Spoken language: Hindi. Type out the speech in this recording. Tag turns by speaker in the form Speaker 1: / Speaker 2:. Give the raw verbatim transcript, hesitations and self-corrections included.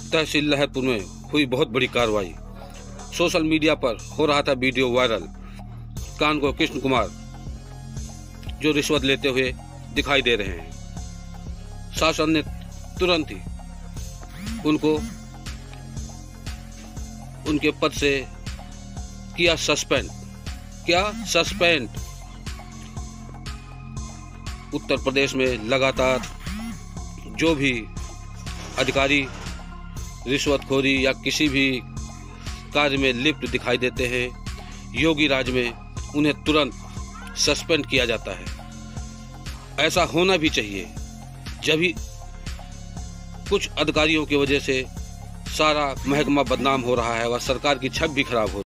Speaker 1: तहसील लहरपुर में हुई बहुत बड़ी कार्रवाई। सोशल मीडिया पर हो रहा था वीडियो वायरल। कानगो कृष्ण कुमार जो रिश्वत लेते हुए दिखाई दे रहे हैं। शासन ने तुरंत ही उनको उनके पद से किया सस्पेंड। क्या सस्पेंड? उत्तर प्रदेश में लगातार जो भी अधिकारी रिश्वतखोरी या किसी भी कार्य में लिप्त दिखाई देते हैं, योगी राज में उन्हें तुरंत सस्पेंड किया जाता है। ऐसा होना भी चाहिए। जब ही कुछ अधिकारियों की वजह से सारा महकमा बदनाम हो रहा है व सरकार की छवि भी खराब हो